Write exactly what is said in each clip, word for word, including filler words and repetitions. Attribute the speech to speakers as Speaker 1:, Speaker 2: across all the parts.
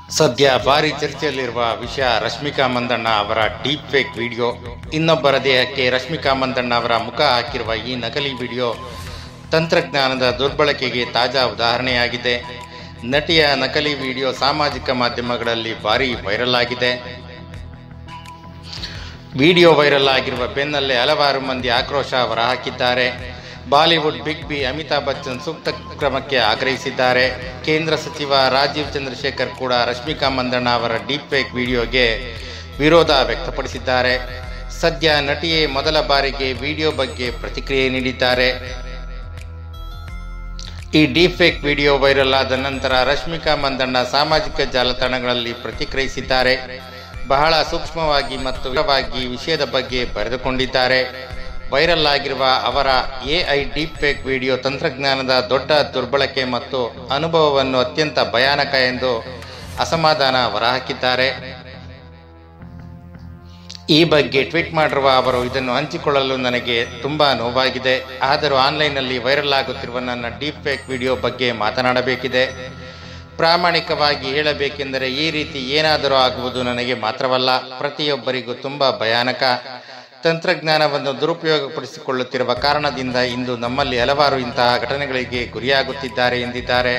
Speaker 1: ಸದ್ಯ ಭಾರಿ ಚರ್ಚೆಯಲ್ಲಿರುವ ವಿಷಯ ರಶ್ಮಿಕಾ ಮಂದಣ್ಣ ಅವರ ಡೀಪ್ ಫೇಕ್ ವಿಡಿಯೋ. ಇನ್ನೊಬ್ಬರ ದೇಹಕ್ಕೆ ರಶ್ಮಿಕಾ ಮಂದಣ್ಣ ಅವರ ಮುಖ ಹಾಕಿರುವ ಈ ನಕಲಿ ವಿಡಿಯೋ ತಂತ್ರಜ್ಞಾನದ ದುರ್ಬಳಕೆಗೆ ತಾಜಾ ಉದಾಹರಣೆಯಾಗಿದೆ. ನಟಿಯ ನಕಲಿ ವಿಡಿಯೋ ಸಾಮಾಜಿಕ ಮಾಧ್ಯಮಗಳಲ್ಲಿ ಭಾರಿ ವೈರಲ್ ಆಗಿದೆ. ವಿಡಿಯೋ ವೈರಲ್ ಆಗಿರುವ ಬೆನ್ನಲ್ಲೇ ಹಲವಾರು ಮಂದಿ ಆಕ್ರೋಶ ಹೊರಹಾಕಿದ್ದಾರೆ. Bollywood big B Amitabh Bachchan ಸೂಕ್ತ ಕ್ರಮಕ್ಕೆ ಆಗ್ರಹಿಸಿದ್ದಾರೆ. ಕೇಂದ್ರ ಸಚಿವ ರಾಜೀವ್ ಚಂದ್ರಶೇಖರ್ ಕೂಡ ರಶ್ಮಿಕಾ ಮಂದಣ್ಣ ಅವರ ಡೀಪ್ ಫೇಕ್ ವಿಡಿಯೋಗೆ ವಿರೋಧ ವ್ಯಕ್ತಪಡಿಸಿದ್ದಾರೆ. ಸದ್ಯ ನಟಿಯೇ ಮೊದಲ ಬಾರಿಗೆ ವಿಡಿಯೋ ಬಗ್ಗೆ ಪ್ರತಿಕ್ರಿಯೆ ನೀಡಿದ್ದಾರೆ. ಈ ಡೀಪ್ ಫೇಕ್ ವಿಡಿಯೋ ವೈರಲ್ ಆದ ನಂತರ ರಶ್ಮಿಕಾ ಮಂದಣ್ಣ ಸಾಮಾಜಿಕ ಜಾಲತಾಣಗಳಲ್ಲಿ ಪ್ರತಿಕ್ರಿಯಿಸಿದ್ದಾರೆ. ಬಹಳ ಸೂಕ್ಷ್ಮವಾಗಿ ಮತ್ತು ವಿವರವಾಗಿ ವಿಷಯದ ಬಗ್ಗೆ ಬರೆದುಕೊಂಡಿದ್ದಾರೆ. ವೈರಲ್ ಆಗಿರುವ ಅವರ ಎಐ ಡೀಪ್ ಫೇಕ್ ವಿಡಿಯೋ ತಂತ್ರಜ್ಞಾನದ ದೊಡ್ಡ ದುರ್ಬಳಕೆ ಮತ್ತು ಅನುಭವವನ್ನು ಅತ್ಯಂತ ಭಯಾನಕ ಎಂದು ಅಸಮಾಧಾನ ಹೊರಹಾಕಿದ್ದಾರೆ. ಈ ಬಗ್ಗೆ ಟ್ವೀಟ್ ಮಾಡಿರುವ ಅವರು, ಇದನ್ನು ಹಂಚಿಕೊಳ್ಳಲು ನನಗೆ ತುಂಬಾ ನೋವಾಗಿದೆ. ಆದರೂ ಆನ್ಲೈನ್ನಲ್ಲಿ ವೈರಲ್ ಆಗುತ್ತಿರುವ ನನ್ನ ಡೀಪ್ ಫೇಕ್ ವಿಡಿಯೋ ಬಗ್ಗೆ ಮಾತನಾಡಬೇಕಿದೆ. ಪ್ರಾಮಾಣಿಕವಾಗಿ ಹೇಳಬೇಕೆಂದರೆ ಈ ರೀತಿ ಏನಾದರೂ ಆಗುವುದು ನನಗೆ ಮಾತ್ರವಲ್ಲ, ಪ್ರತಿಯೊಬ್ಬರಿಗೂ ತುಂಬಾ ಭಯಾನಕ. ತಂತ್ರಜ್ಞಾನವನ್ನು ದುರುಪಯೋಗಪಡಿಸಿಕೊಳ್ಳುತ್ತಿರುವ ಕಾರಣದಿಂದ ಇಂದು ನಮ್ಮಲ್ಲಿ ಹಲವಾರು ಇಂತಹ ಘಟನೆಗಳಿಗೆ ಗುರಿಯಾಗುತ್ತಿದ್ದಾರೆ ಎಂದಿದ್ದಾರೆ.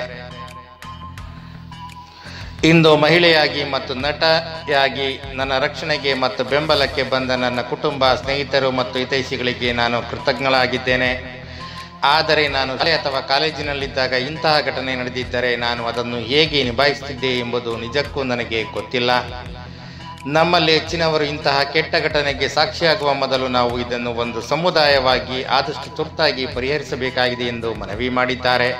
Speaker 1: ಇಂದು ಮಹಿಳೆಯಾಗಿ ಮತ್ತು ನಟಿಯಾಗಿ ನನ್ನ ರಕ್ಷಣೆಗೆ ಮತ್ತು ಬೆಂಬಲಕ್ಕೆ ಬಂದ ನನ್ನ ಕುಟುಂಬ, ಸ್ನೇಹಿತರು ಮತ್ತು ಹಿತೈಷಿಗಳಿಗೆ ನಾನು ಕೃತಜ್ಞಳಾಗಿದ್ದೇನೆ. ಆದರೆ ನಾನು ಶಾಲೆ ಅಥವಾ ಕಾಲೇಜಿನಲ್ಲಿದ್ದಾಗ ಇಂತಹ ಘಟನೆ ನಡೆದಿದ್ದರೆ ನಾನು ಅದನ್ನು ಹೇಗೆ ನಿಭಾಯಿಸುತ್ತಿದ್ದೆ ಎಂಬುದು ನಿಜಕ್ಕೂ ನನಗೆ ಗೊತ್ತಿಲ್ಲ. ನಮ್ಮಲ್ಲಿ ಹೆಚ್ಚಿನವರು ಇಂತಹ ಕೆಟ್ಟ ಘಟನೆಗೆ ಸಾಕ್ಷಿಯಾಗುವ ಮೊದಲು ನಾವು ಇದನ್ನು ಒಂದು ಸಮುದಾಯವಾಗಿ ಆದಷ್ಟು ತುರ್ತಾಗಿ ಪರಿಹರಿಸಬೇಕಾಗಿದೆ ಎಂದು ಮನವಿ ಮಾಡಿದ್ದಾರೆ.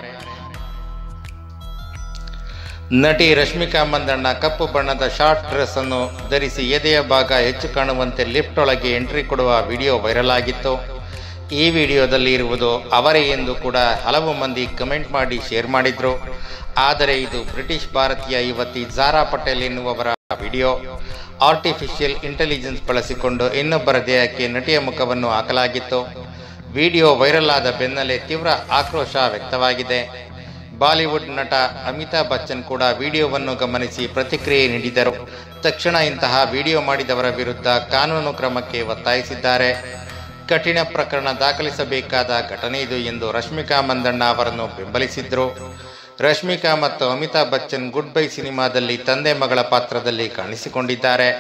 Speaker 1: ನಟಿ ರಶ್ಮಿಕಾ ಮಂದಣ್ಣ ಕಪ್ಪು ಬಣ್ಣದ ಶಾರ್ಟ್ ಡ್ರೆಸ್ ಅನ್ನು ಧರಿಸಿ ಎದೆಯ ಭಾಗ ಹೆಚ್ಚು ಕಾಣುವಂತೆ ಲಿಫ್ಟ್ ಒಳಗೆ ಎಂಟ್ರಿ ಕೊಡುವ ವಿಡಿಯೋ ವೈರಲ್ ಆಗಿತ್ತು. ಈ ವಿಡಿಯೋದಲ್ಲಿ ಇರುವುದು ಅವರೇ ಎಂದು ಕೂಡ ಹಲವು ಮಂದಿ ಕಮೆಂಟ್ ಮಾಡಿ ಶೇರ್ ಮಾಡಿದ್ರು. ಆದರೆ ಇದು ಬ್ರಿಟಿಷ್ ಭಾರತೀಯ ಯುವತಿ ಝಾರಾ ಪಟೇಲ್ ಎನ್ನುವವರ ವಿಡಿಯೋ. ಆರ್ಟಿಫಿಷಿಯಲ್ ಇಂಟೆಲಿಜೆನ್ಸ್ ಬಳಸಿಕೊಂಡು ಇನ್ನೊಬ್ಬರ ದೇಹಕ್ಕೆ ನಟಿಯ ಮುಖವನ್ನು ಹಾಕಲಾಗಿತ್ತು. ವಿಡಿಯೋ ವೈರಲ್ ಆದ ಬೆನ್ನಲ್ಲೇ ತೀವ್ರ ಆಕ್ರೋಶ ವ್ಯಕ್ತವಾಗಿದೆ. ಬಾಲಿವುಡ್ ನಟ ಅಮಿತಾಬ್ ಬಚ್ಚನ್ ಕೂಡ ವಿಡಿಯೋವನ್ನು ಗಮನಿಸಿ ಪ್ರತಿಕ್ರಿಯೆ ನೀಡಿದರು. ತಕ್ಷಣ ಇಂತಹ ವಿಡಿಯೋ ಮಾಡಿದವರ ವಿರುದ್ಧ ಕಾನೂನು ಕ್ರಮಕ್ಕೆ ಒತ್ತಾಯಿಸಿದ್ದಾರೆ. ಕಠಿಣ ಪ್ರಕರಣ ದಾಖಲಿಸಬೇಕಾದ ಘಟನೆ ಇದು ಎಂದು ರಶ್ಮಿಕಾ ಮಂದಣ್ಣ ಅವರನ್ನು ಬೆಂಬಲಿಸಿದ್ರು. ರಶ್ಮಿಕಾ ಮತ್ತು ಅಮಿತಾಬ್ ಬಚ್ಚನ್ ಗುಡ್ ಬೈ ಸಿನಿಮಾದಲ್ಲಿ ತಂದೆ ಮಗಳ ಪಾತ್ರದಲ್ಲಿ ಕಾಣಿಸಿಕೊಂಡಿದ್ದಾರೆ.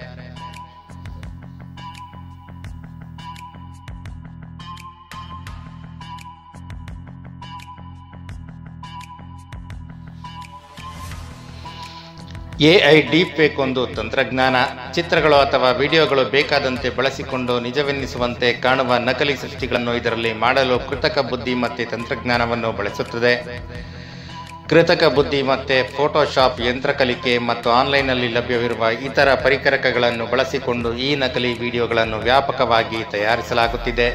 Speaker 1: ಎಐ ಡೀಪ್ ಫೇಕ್ ಒಂದು ತಂತ್ರಜ್ಞಾನ. ಚಿತ್ರಗಳು ಅಥವಾ ವಿಡಿಯೋಗಳು ಬೇಕಾದಂತೆ ಬಳಸಿಕೊಂಡು ನಿಜವೆನ್ನಿಸುವಂತೆ ಕಾಣುವ ನಕಲಿ ಸೃಷ್ಟಿಗಳನ್ನು ಇದರಲ್ಲಿ ಮಾಡಲು ಕೃತಕ ಬುದ್ಧಿಮತ್ತೆ ತಂತ್ರಜ್ಞಾನವನ್ನು ಬಳಸುತ್ತದೆ. ಕೃತಕ ಬುದ್ಧಿಮತ್ತೆ, ಫೋಟೋಶಾಪ್, ಯಂತ್ರ ಕಲಿಕೆ ಮತ್ತು ಆನ್ಲೈನ್ನಲ್ಲಿ ಲಭ್ಯವಿರುವ ಇತರ ಪರಿಕರಗಳನ್ನು ಬಳಸಿಕೊಂಡು ಈ ನಕಲಿ ವಿಡಿಯೋಗಳನ್ನು ವ್ಯಾಪಕವಾಗಿ ತಯಾರಿಸಲಾಗುತ್ತಿದೆ.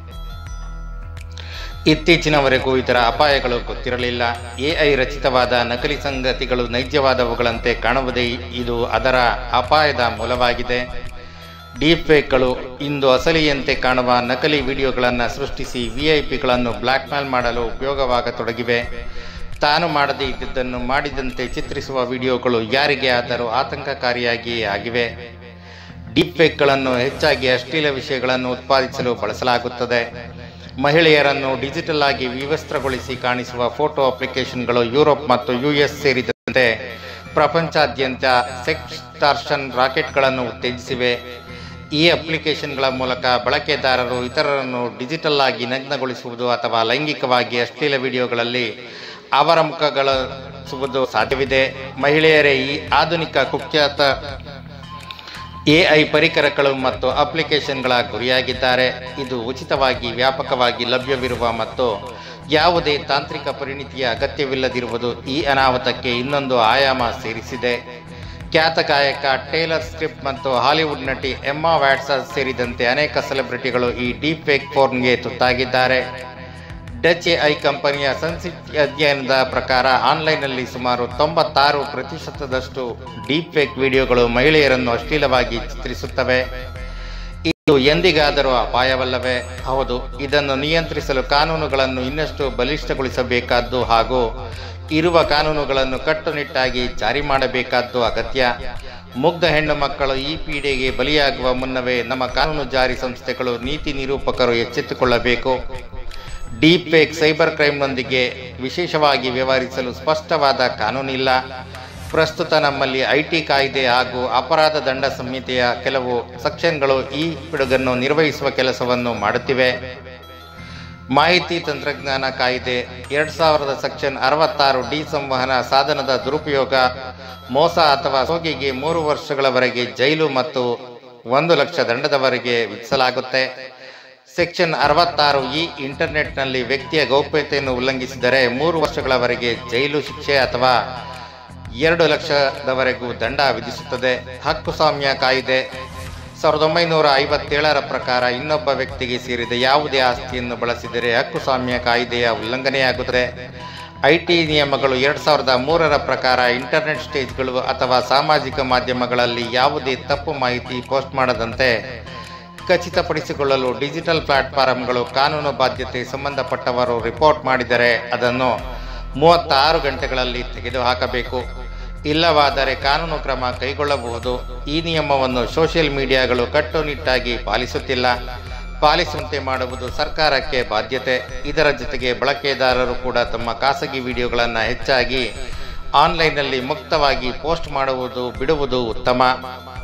Speaker 1: ಇತ್ತೀಚಿನವರೆಗೂ ಇದರ ಅಪಾಯಗಳು ಗೊತ್ತಿರಲಿಲ್ಲ. ಎಐ ರಚಿತವಾದ ನಕಲಿ ಸಂಗತಿಗಳು ನೈಜವಾದವುಗಳಂತೆ ಕಾಣುವುದೇ ಇದು ಅದರ ಅಪಾಯದ ಮೂಲವಾಗಿದೆ. ಡೀಪ್ ಫೇಕ್ಗಳು ಇಂದು ಅಸಲಿಯಂತೆ ಕಾಣುವ ನಕಲಿ ವಿಡಿಯೋಗಳನ್ನು ಸೃಷ್ಟಿಸಿ ವಿಐಪಿಗಳನ್ನು ಬ್ಲ್ಯಾಕ್ ಮೇಲ್ ಮಾಡಲು ಉಪಯೋಗವಾಗತೊಡಗಿವೆ. ತಾನು ಮಾಡದೇ ಇದ್ದುದನ್ನು ಮಾಡಿದಂತೆ ಚಿತ್ರಿಸುವ ವಿಡಿಯೋಗಳು ಯಾರಿಗೆ ಆದರೂ ಆತಂಕಕಾರಿಯಾಗಿಯೇ ಆಗಿವೆ. ಡೀಪ್ ಫೇಕ್ಗಳನ್ನು ಹೆಚ್ಚಾಗಿ ಅಶ್ಲೀಲ ವಿಷಯಗಳನ್ನು ಉತ್ಪಾದಿಸಲು ಬಳಸಲಾಗುತ್ತದೆ. ಮಹಿಳೆಯರನ್ನು ಡಿಜಿಟಲ್ ಆಗಿ ವಿವಸ್ತ್ರಗೊಳಿಸಿ ಕಾಣಿಸುವ ಫೋಟೋ ಅಪ್ಲಿಕೇಶನ್ಗಳು ಯುರೋಪ್ ಮತ್ತು ಯುಎಸ್ ಸೇರಿದಂತೆ ಪ್ರಪಂಚಾದ್ಯಂತ ಸೆಕ್ಸ್ಟಾರ್ಷನ್ ರಾಕೆಟ್ಗಳನ್ನು ಉತ್ತೇಜಿಸಿವೆ. ಈ ಅಪ್ಲಿಕೇಶನ್ಗಳ ಮೂಲಕ ಬಳಕೆದಾರರು ಇತರರನ್ನು ಡಿಜಿಟಲ್ ಆಗಿ ನಗ್ನಗೊಳಿಸುವುದು ಅಥವಾ ಲೈಂಗಿಕವಾಗಿ ಅಶ್ಲೀಲ ವಿಡಿಯೋಗಳಲ್ಲಿ ಅವರ ಮುಖಗಳಿಸುವುದು ಸಾಧ್ಯವಿದೆ. ಮಹಿಳೆಯರೇ ಈ ಆಧುನಿಕ ಕುಖ್ಯಾತ ಎಐ ಪರಿಕರಗಳು ಮತ್ತು ಅಪ್ಲಿಕೇಶನ್ಗಳ ಗುರಿಯಾಗಿದ್ದಾರೆ. ಇದು ಉಚಿತವಾಗಿ ವ್ಯಾಪಕವಾಗಿ ಲಭ್ಯವಿರುವ ಮತ್ತು ಯಾವುದೇ ತಾಂತ್ರಿಕ ಪರಿಣಿತಿಯ ಅಗತ್ಯವಿಲ್ಲದಿರುವುದು ಈ ಅನಾಹುತಕ್ಕೆ ಇನ್ನೊಂದು ಆಯಾಮ ಸೇರಿಸಿದೆ. ಖ್ಯಾತ ಗಾಯಕ ಟೇಲರ್ ಸ್ವಿಫ್ಟ್ ಮತ್ತು ಹಾಲಿವುಡ್ ನಟಿ ಎಮ್ಮಾ ವ್ಯಾಟ್ಸನ್ ಸೇರಿದಂತೆ ಅನೇಕ ಸೆಲೆಬ್ರಿಟಿಗಳು ಈ ಡೀಪ್ ಫೇಕ್ ಫೋನ್ಗೆ ತುತ್ತಾಗಿದ್ದಾರೆ. ಡಚ್ ಎಐ ಕಂಪನಿಯ ಸನ್ಸಿಟ್ ಅಧ್ಯಯನದ ಪ್ರಕಾರ ಆನ್ಲೈನ್ನಲ್ಲಿ ಸುಮಾರು ತೊಂಬತ್ತಾರು ಪ್ರತಿಶತದಷ್ಟು ಡೀಪ್ ಫೇಕ್ ವಿಡಿಯೋಗಳು ಮಹಿಳೆಯರನ್ನು ಅಶ್ಲೀಲವಾಗಿ ಚಿತ್ರಿಸುತ್ತವೆ. ಇದು ಎಂದಿಗಾದರೂ ಅಪಾಯವಲ್ಲವೇ? ಹೌದು. ಇದನ್ನು ನಿಯಂತ್ರಿಸಲು ಕಾನೂನುಗಳನ್ನು ಇನ್ನಷ್ಟು ಬಲಿಷ್ಠಗೊಳಿಸಬೇಕಾದ್ದು ಹಾಗೂ ಇರುವ ಕಾನೂನುಗಳನ್ನು ಕಟ್ಟುನಿಟ್ಟಾಗಿ ಜಾರಿ ಮಾಡಬೇಕಾದ್ದು ಅಗತ್ಯ. ಮುಗ್ಧ ಹೆಣ್ಣು ಮಕ್ಕಳು ಈ ಪೀಡೆಗೆ ಬಲಿಯಾಗುವ ಮುನ್ನವೇ ನಮ್ಮ ಕಾನೂನು ಜಾರಿ ಸಂಸ್ಥೆಗಳು ನೀತಿ ನಿರೂಪಕರು ಎಚ್ಚೆತ್ತುಕೊಳ್ಳಬೇಕು. ಡೀಪ್ ಫೇಕ್ ಸೈಬರ್ ಕ್ರೈಮ್ನೊಂದಿಗೆ ವಿಶೇಷವಾಗಿ ವ್ಯವಹರಿಸಲು ಸ್ಪಷ್ಟವಾದ ಕಾನೂನಿಲ್ಲ. ಪ್ರಸ್ತುತ ನಮ್ಮಲ್ಲಿ ಐಟಿ ಕಾಯ್ದೆ ಹಾಗೂ ಅಪರಾಧ ದಂಡ ಸಂಹಿತೆಯ ಕೆಲವು ಸೆಕ್ಷನ್ಗಳು ಈ ಪಿಡುಗನ್ನು ನಿರ್ವಹಿಸುವ ಕೆಲಸವನ್ನು ಮಾಡುತ್ತಿವೆ. ಮಾಹಿತಿ ತಂತ್ರಜ್ಞಾನ ಕಾಯ್ದೆ ಎರಡ್ ಸಾವಿರದ ಸೆಕ್ಷನ್ ಅರವತ್ತಾರು ಡಿ ಸಂವಹನ ಸಾಧನದ ದುರುಪಯೋಗ, ಮೋಸ ಅಥವಾ ಸೋಗಿಗೆ ಮೂರು ವರ್ಷಗಳವರೆಗೆ ಜೈಲು ಮತ್ತು ಒಂದು ಲಕ್ಷ ದಂಡದವರೆಗೆ ವಿಧಿಸಲಾಗುತ್ತೆ. ಸೆಕ್ಷನ್ ಅರವತ್ತಾರು ಇ ಇಂಟರ್ನೆಟ್ನಲ್ಲಿ ವ್ಯಕ್ತಿಯ ಗೌಪ್ಯತೆಯನ್ನು ಉಲ್ಲಂಘಿಸಿದರೆ ಮೂರು ವರ್ಷಗಳವರೆಗೆ ಜೈಲು ಶಿಕ್ಷೆ ಅಥವಾ ಎರಡು ಲಕ್ಷದವರೆಗೂ ದಂಡ ವಿಧಿಸುತ್ತದೆ. ಹಕ್ಕುಸ್ವಾಮ್ಯ ಕಾಯ್ದೆ ಸಾವಿರದ ಒಂಬೈನೂರ ಐವತ್ತೇಳರ ಪ್ರಕಾರ ಇನ್ನೊಬ್ಬ ವ್ಯಕ್ತಿಗೆ ಸೇರಿದ ಯಾವುದೇ ಆಸ್ತಿಯನ್ನು ಬಳಸಿದರೆ ಹಕ್ಕುಸ್ವಾಮ್ಯ ಕಾಯ್ದೆಯ ಉಲ್ಲಂಘನೆಯಾಗುತ್ತದೆ. ಐಟಿ ನಿಯಮಗಳು ಎರಡ್ ಸಾವಿರದ ಮೂರರ ಪ್ರಕಾರ ಇಂಟರ್ನೆಟ್ ಸ್ಟೇಜ್ಗಳು ಅಥವಾ ಸಾಮಾಜಿಕ ಮಾಧ್ಯಮಗಳಲ್ಲಿ ಯಾವುದೇ ತಪ್ಪು ಮಾಹಿತಿ ಪೋಸ್ಟ್ ಮಾಡದಂತೆ ಖಚಿತಪಡಿಸಿಕೊಳ್ಳಲು ಡಿಜಿಟಲ್ ಪ್ಲಾಟ್ಫಾರ್ಮ್ಗಳು ಕಾನೂನು ಬಾಧ್ಯತೆ ಸಂಬಂಧಪಟ್ಟವರು ರಿಪೋರ್ಟ್ ಮಾಡಿದರೆ ಅದನ್ನು ಮೂವತ್ತಾರು ಗಂಟೆಗಳಲ್ಲಿ ತೆಗೆದುಹಾಕಬೇಕು. ಇಲ್ಲವಾದರೆ ಕಾನೂನು ಕ್ರಮ ಕೈಗೊಳ್ಳಬಹುದು. ಈ ನಿಯಮವನ್ನು ಸೋಷಿಯಲ್ ಮೀಡಿಯಾಗಳು ಕಟ್ಟುನಿಟ್ಟಾಗಿ ಪಾಲಿಸುತ್ತಿಲ್ಲ. ಪಾಲಿಸುವಂತೆ ಮಾಡುವುದು ಸರ್ಕಾರಕ್ಕೆ ಬಾಧ್ಯತೆ. ಇದರ ಜೊತೆಗೆ ಬಳಕೆದಾರರು ಕೂಡ ತಮ್ಮ ಖಾಸಗಿ ವಿಡಿಯೋಗಳನ್ನು ಹೆಚ್ಚಾಗಿ ಆನ್ಲೈನ್ನಲ್ಲಿ ಮುಕ್ತವಾಗಿ ಪೋಸ್ಟ್ ಮಾಡುವುದು ಬಿಡುವುದು ಉತ್ತಮ.